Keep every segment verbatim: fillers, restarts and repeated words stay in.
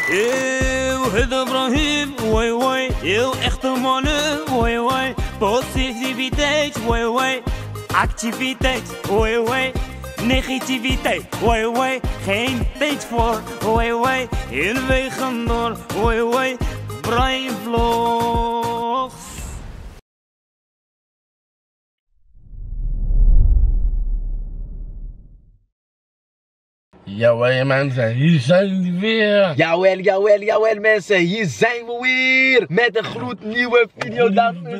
Eeuw, het Ibrahim, woi woi. Heel echte mannen, woi woi. Positiviteit, woi woi. Activiteit, woi woi. Negativiteit, woi woi. Geen tijd voor, woi woi. In wegen door, woi woi. Brian Vlogs. Jawel mensen, hier zijn we weer. Jawel, jawel, jawel mensen, hier zijn we weer. Met een gloednieuwe video.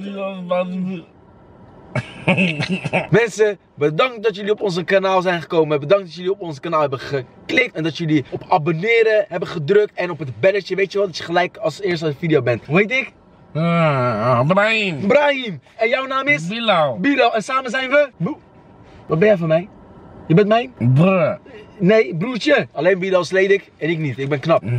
Mensen, bedankt dat jullie op onze kanaal zijn gekomen. Bedankt dat jullie op ons kanaal hebben geklikt. En dat jullie op abonneren hebben gedrukt. En op het belletje, weet je wel, dat je gelijk als eerste aan de video bent. Hoe heet ik? Uh, Brahim. Brahim. En jouw naam is? Bilal. Bilal. En samen zijn we? Boe. Wat ben jij van mij? Je bent mijn? Bruh. Nee, broertje. Alleen Bilal is lelijk en ik niet. Ik ben knap.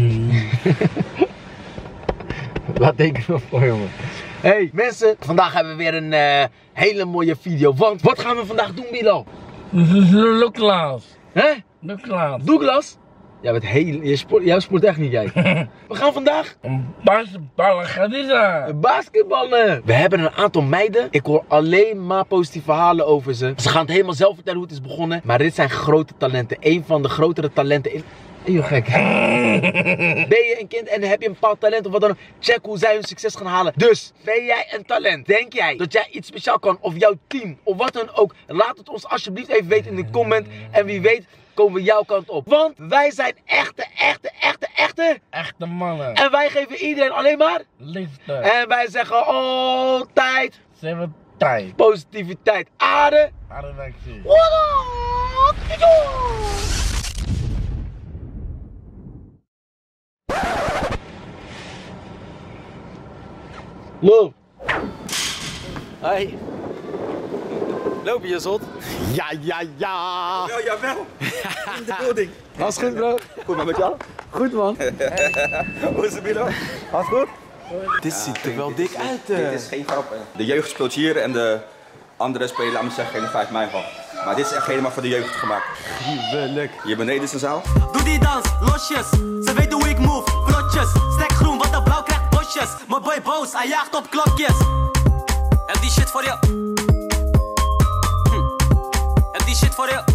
Wat denk ik nog voor, jongen? Hey mensen, vandaag hebben we weer een uh, hele mooie video. Want wat gaan we vandaag doen, Bilal? Douglas. Hè? Douglas. Douglas? Jij bent heel, je sport, jij sport echt niet, jij. We gaan vandaag basketballen, gaat is dat? basketballen. We hebben een aantal meiden. Ik hoor alleen maar positieve verhalen over ze. Ze gaan het helemaal zelf vertellen hoe het is begonnen. Maar dit zijn grote talenten. Een van de grotere talenten in... Hey, joh, gek. Ben je een kind en heb je een bepaald talent of wat dan ook? Check hoe zij hun succes gaan halen. Dus, ben jij een talent? Denk jij dat jij iets speciaal kan? Of jouw team? Of wat dan ook? Laat het ons alsjeblieft even weten in de comment. En wie weet komen we jouw kant op. Want wij zijn echte, echte, echte, echte... Echte mannen. En wij geven iedereen alleen maar... liefde. En wij zeggen altijd... Zeven tijd. positiviteit. Aarde. Aardeweksie. Loop. Hoi. Loop je zot? Ja, ja, ja! Wel, jawel! In de building. Alles goed, bro? Goed, maar met jou? Goed, man. Hoe is het, Bilo? Alles goed? Dit ziet er wel dik uit. Uh. Dit is geen grap. De jeugd speelt hier en de andere spelen, laat me zeggen, geen vijf mei van. Maar dit is echt helemaal voor de jeugd gemaakt. Gruwelijk. Hier beneden is een zaal. Doe die dans, losjes. Ze weten hoe ik move, vlotjes. Stek groen, wat de blauw krijgt bosjes. Mijn boy boos, hij jaagt op klokjes. Heb die shit voor je. Hm. Heb die shit voor je.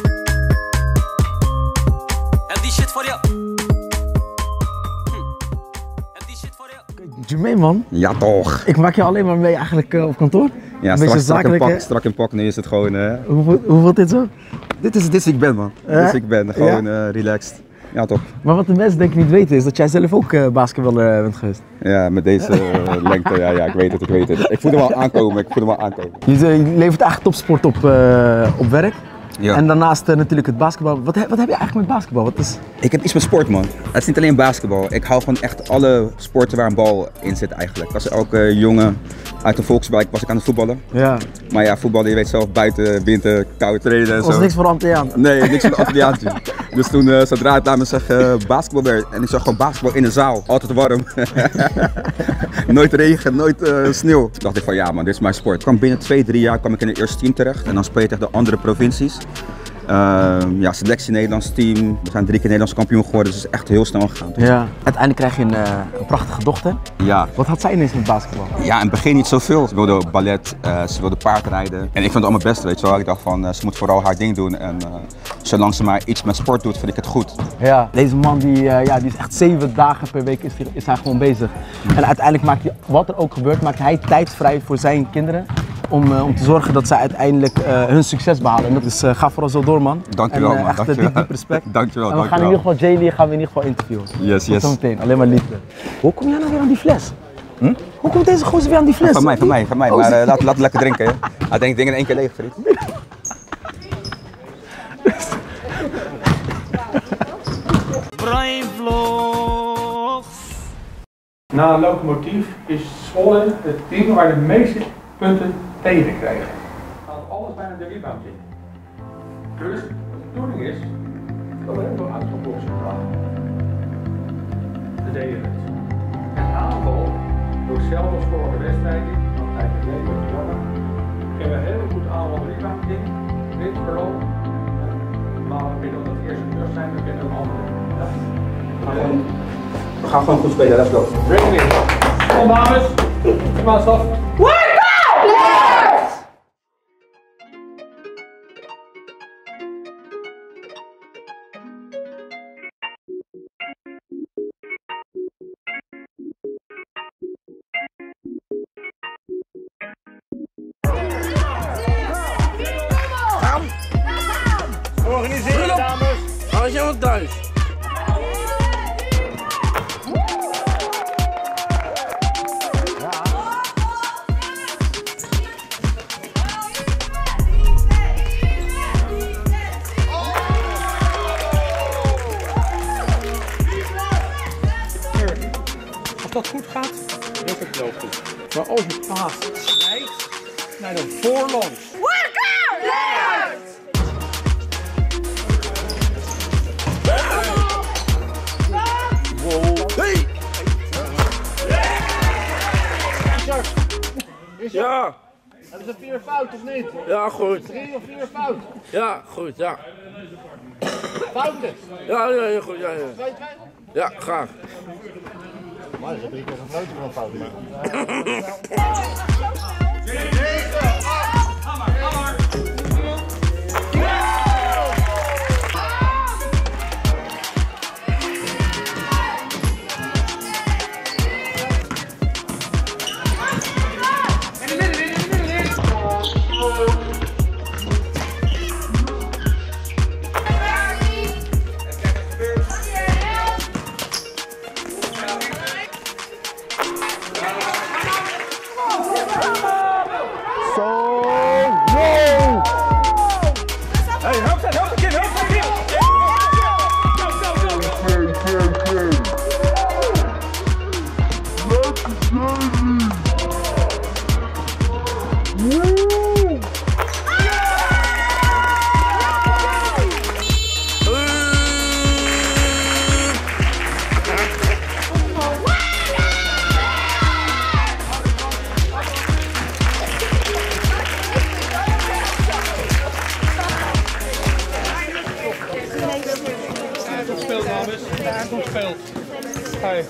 Heb die shit voor je. Hm. Heb die shit voor je. Jermaine, man. Ja toch. Ik maak je alleen maar mee eigenlijk uh, op kantoor. Ja, een strak, beetje strak, in zakelijk, pak, strak in pak, nu is het gewoon... Uh, hoe, voelt, hoe voelt dit zo? dit, is, dit is wie ik ben, man. Uh, dit is wie ik ben, gewoon ja? uh, relaxed. Ja toch. Maar wat de mensen denk ik niet weten is dat jij zelf ook uh, basketballer uh, bent geweest. Ja, met deze uh, lengte, ja, ja, ik weet het, ik weet het. Ik voel hem al aankomen, ik voel hem al aankomen. Je, je levert eigenlijk topsport op, uh, op werk. Ja. En daarnaast uh, natuurlijk het basketbal. Wat, wat heb je eigenlijk met basketbal? Wat is... Ik heb iets met sport, man. Het is niet alleen basketbal. Ik hou van echt alle sporten waar een bal in zit eigenlijk. Als elke jongen uit de volkswijk was ik aan het voetballen. Ja. Maar ja, voetballen, je weet zelf, buiten, winter, koud trainen en zo. Was niks voor Antilliaan? Nee, niks voor de Antilliaantje. Dus toen, uh, zodra het naar me zag uh, basketbal werd en ik zag gewoon basketbal in de zaal, altijd warm. Nooit regen, nooit uh, sneeuw. Toen dacht ik van ja man, dit is mijn sport. Ik kwam binnen twee, drie jaar kwam ik in het eerste team terecht en dan speel je tegen de andere provincies. Uh, ja, selectie Nederlands team. We zijn drie keer Nederlands kampioen geworden, dus het is echt heel snel gegaan. Ja. Uiteindelijk krijg je een, uh, een prachtige dochter. Ja. Wat had zij ineens met basketbal? Ja, in het begin niet zoveel. Ze wilde ballet, uh, ze wilde paardrijden. En ik vond het allemaal best, weet je wel. Ik dacht van, uh, ze moet vooral haar ding doen. En uh, zolang ze maar iets met sport doet, vind ik het goed. Ja. Deze man die, uh, ja, die is echt zeven dagen per week is, is hij gewoon bezig. En uiteindelijk maakt hij, wat er ook gebeurt, maakt hij tijd vrij voor zijn kinderen. Om, uh, om te zorgen dat zij uiteindelijk uh, hun succes behalen. En dat is, uh, ga vooral zo door, man. Dankjewel, en, uh, man. echt Dankjewel. diep, diep respect. Dankjewel, en we dankjewel. gaan in ieder geval Jaylee gaan we in ieder geval interviewen. Yes, yes. Zometeen, alleen maar liefde. Hoe kom jij nou weer aan die fles? Hm? Hoe komt deze gozer weer aan die fles? Van mij, van mij, van mij. Oh, maar uh, laat, laat lekker drinken, hè. Hij denkt dingen in één keer leeg, vriend. Brian Vlogs. Na een locomotief is Zwolle het team waar de meeste punten tegen krijgen. Gaat alles bijna de rebound in. Dus wat de bedoeling is, dat we heel veel uitgangboxen vragen. De deden het. Het aanval, door hetzelfde als vorige wedstrijden, want eigenlijk een beetje jammer. We hebben een heel goed aanval rebound in, dit vooral. Maar we willen dat eerst een rust zijn, we kennen een andere. Ja. We gaan gewoon goed spelen, let's go. Bring it. Kom dames. Kom aan, staf. Organiseren, dames. Hou je helemaal thuis. Als dat goed gaat, lukt het wel goed. Maar als je paas snijdt, naar de voorlangs. Hey! Ja. Hebben ze vier fout of niet? Ja, goed. Drie of vier fout? Ja, goed, ja. Fouten? Ja, ja, ja, goed, ja, ja. Twee, twee? Ja, graag. Maar ze hebben drie keer gefloten voor een fout. Speelt dames. Daar komt speelt. Hey.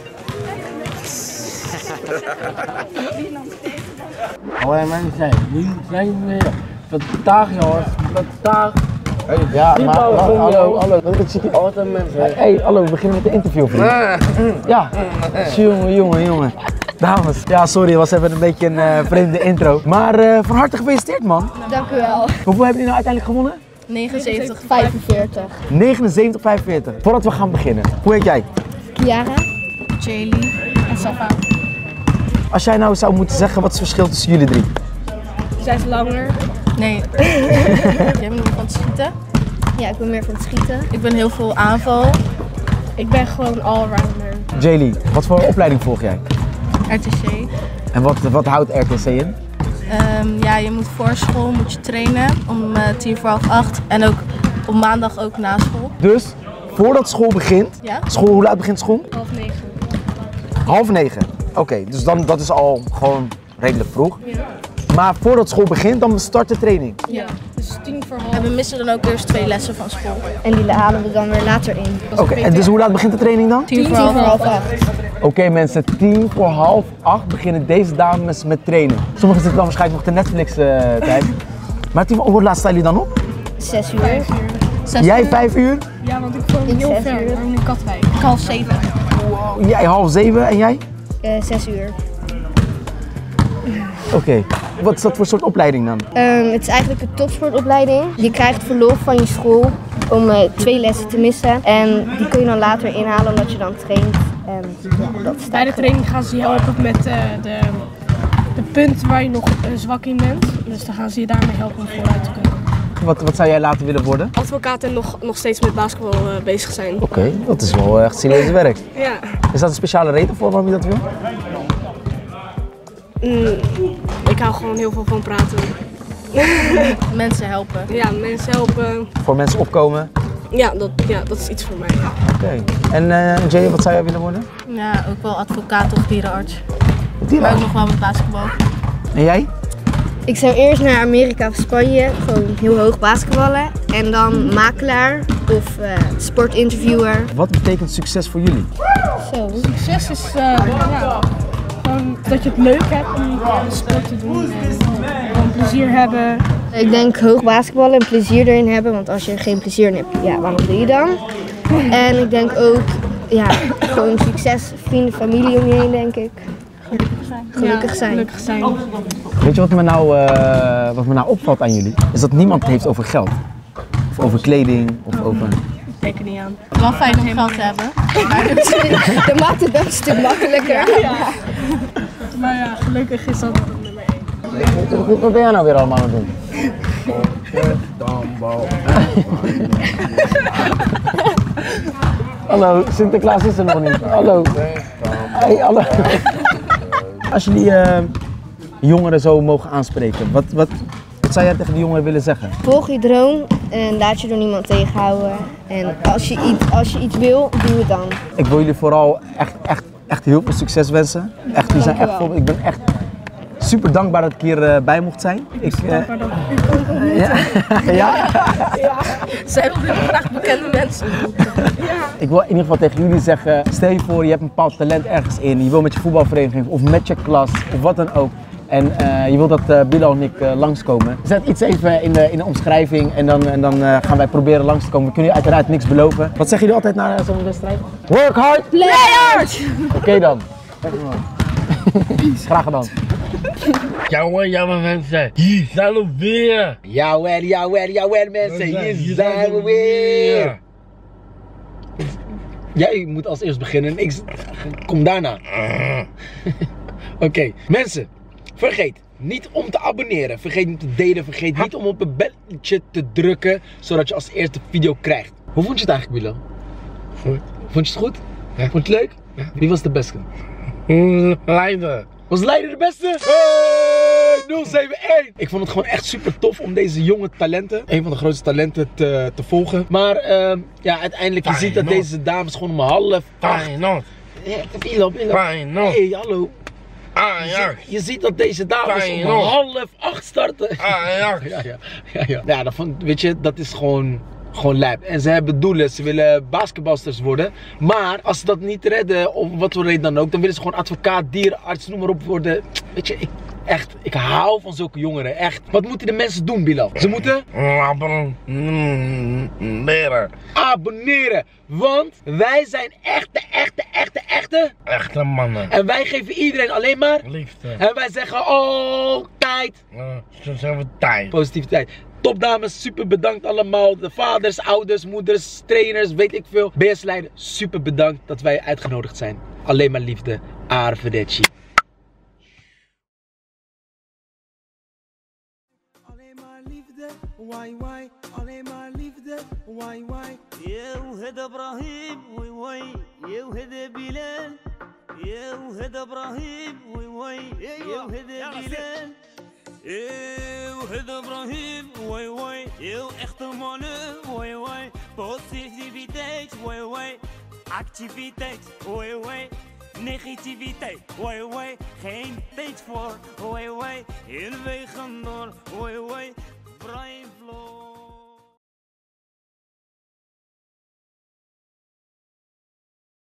Hoi mensen, wie zijn we weer? Vandaag jongens, vandaag. Hey, ja, maar, maar hallo, hallo, ik zie altijd mensen. Hé, hey, hallo, we beginnen met de interview, vriend. Ja, jongen, jongen, jongen. Dames, ja sorry, het was even een beetje een uh, vreemde intro. Maar uh, van harte gefeliciteerd man. Dank u wel. Hoeveel hebben jullie nou uiteindelijk gewonnen? negenenzeventig vijfenveertig. negenenzeventig vijfenveertig. Voordat we gaan beginnen, hoe heet jij? Kiara, Jaylee en Safa. Als jij nou zou moeten zeggen, wat is het verschil tussen jullie drie? Zij is langer. Nee. Jij bent meer van het schieten. Ja, ik ben meer van het schieten. Ik ben heel veel aanval. Ik ben gewoon allrounder. Jaylee, wat voor opleiding volg jij? R T C. En wat, wat houdt R T C in? Um, ja, je moet voor school moet je trainen om uh, tien voor half acht en ook op maandag ook na school. Dus, voordat school begint, Ja? school, hoe laat begint school? Half negen. Half negen. Oké, okay, dus dan, dat is al gewoon redelijk vroeg. Ja. Maar voordat school begint, dan start de training. Ja, dus tien voor half. En we missen dan ook eerst twee lessen van school. En die halen we dan weer later in. Oké, okay, en dus hoe laat begint de training dan? Tien voor half half acht. Oké okay, mensen, tien voor half acht beginnen deze dames met trainen. Sommigen zitten dan waarschijnlijk nog de Netflix uh, tijd. Maar tien, hoe laat staan jullie dan op? Zes uur. Vijf uur. Zes Jij uur. vijf uur? Ja, want ik woon heel ver. Ik woon in Katwijk. Half zeven. Wow. Jij half zeven en jij? Uh, zes uur. Oké, okay. Wat is dat voor soort opleiding dan? Um, het is eigenlijk een topsportopleiding. Je krijgt verlof van je school om uh, twee lessen te missen. En die kun je dan later inhalen omdat je dan traint. En, ja, dat is Bij de training gaan ze je helpen met uh, de, de punten waar je nog uh, zwak in bent. Dus dan gaan ze je daarmee helpen om vooruit te kunnen. Wat, wat zou jij later willen worden? Advocaat en nog, nog steeds met basketbal uh, bezig zijn. Oké, okay, dat is wel echt serieus werk. Ja. Is dat een speciale reden voor waarom je dat wil? Mm, ik hou gewoon heel veel van praten. Mensen helpen. Ja, mensen helpen. Voor mensen opkomen? Ja, dat, ja, dat is iets voor mij. Oké. Okay. En uh, Jay, wat zou jij willen worden? Ja, ook wel advocaat of dierenarts. Dierenarts? Maar ook nog wel met basketbal. En jij? Ik zou eerst naar Amerika of Spanje, gewoon heel hoog basketballen. En dan makelaar of uh, sportinterviewer. Wat betekent succes voor jullie? Zo. Succes is uh, ja, gewoon dat je het leuk hebt om aan de sport te doen en gewoon plezier hebben. Ik denk hoog basketballen en plezier erin hebben, want als je er geen plezier in hebt, ja, waarom doe je dan? En ik denk ook, ja, gewoon succes, vrienden, familie om je heen, denk ik. Gelukkig zijn. Gelukkig zijn. Ja, gelukkig zijn. Weet je wat me, nou, uh, wat me nou opvalt aan jullie? Is dat niemand het heeft over geld. Of over kleding, of over... Denk er niet aan. Het is wel fijn om geld te hebben. Dat maakt het wel een stuk makkelijker. Ja. Maar ja, gelukkig is dat wel nummer één. Wat, wat ben jij nou weer allemaal aan het doen? Hallo, Sinterklaas is er nog niet. Hallo. Hey, hallo. Als jullie uh, jongeren zo mogen aanspreken, wat, wat, wat zou jij tegen die jongeren willen zeggen? Volg je droom en laat je door niemand tegenhouden. En als je iets, als je iets wil, doe het dan. Ik wil jullie vooral echt, echt, echt heel veel succes wensen. Echt, jullie zijn echt voor, ik ben echt super dankbaar dat ik hier uh, bij mocht zijn. Ik, uh, dankbaar dat ik ook nog moet. ja. ja. Ja. Zij willen graag bekende mensen. Ja. Ik wil in ieder geval tegen jullie zeggen, stel je voor je hebt een bepaald talent ergens in. Je wil met je voetbalvereniging of met je klas of wat dan ook. En uh, je wil dat uh, Bilal en ik uh, langskomen. Zet iets even in de, in de omschrijving en dan, en dan uh, gaan wij proberen langs te komen. We kunnen je uiteraard niks beloven. Wat zeggen jullie altijd na uh, zo'n wedstrijd? Work hard! Play hard! Oké okay, dan. Graag gedaan. Jawel, jawel mensen, hier zijn we weer. Jawel, jawel, jawel mensen, hier zijn we weer. Jij moet als eerst beginnen, ik kom daarna. Oké, okay. Mensen, vergeet niet om te abonneren, vergeet niet te delen, vergeet niet om op een belletje te drukken, zodat je als eerste video krijgt. Hoe vond je het eigenlijk, Bilal? Goed. Vond je het goed? Ja. Vond je het leuk? Ja. Wie was de beste? Leider. Was Leider de beste? Hey, nul zeven één! Ik vond het gewoon echt super tof om deze jonge talenten, een van de grootste talenten, te, te volgen. Maar uh, ja, uiteindelijk, je ziet dat deze dames gewoon om half acht... Feyenoord. Ja, Bilal, Bilal. Feyenoord. Hey, hallo. Ah, ja. Je, je ziet dat deze dames Feyenoord. om half acht starten. Ah, ja. Ja, ja, ja, ja. Ja, dat vond, weet je, dat is gewoon... Gewoon lijp. En ze hebben doelen, ze willen basketbalsters worden. Maar als ze dat niet redden, om wat voor reden dan ook, dan willen ze gewoon advocaat, dierenarts, noem maar op worden. Weet je, ik, echt, ik hou van zulke jongeren, echt. Wat moeten de mensen doen, Bilal? Ze moeten abonneren. Abonneren. Want wij zijn echte, echte, echte, echte. Echte mannen. En wij geven iedereen alleen maar liefde. En wij zeggen altijd. Uh, zo zeggen we tijd. Positiviteit. Top dames, super bedankt allemaal. De vaders, ouders, moeders, trainers, weet ik veel. B S-leider, super bedankt dat wij uitgenodigd zijn. Alleen maar liefde. Arrivederci. Alleen maar liefde. Why, why. Alleen maar liefde. Why, why. Yo, het Ibrahim. Why, why. Yo, het Bilal. Yo, het Ibrahim. Why, why. Yo, het Bilal. Eeuw, het Ibrahim, wai wai, heel echte mannen, wai wai, positiviteit, wai wai, activiteit, wai wai, negativiteit, wai wai, geen tijd voor, wai wai, in wegen door, wai wai, Brian Flow.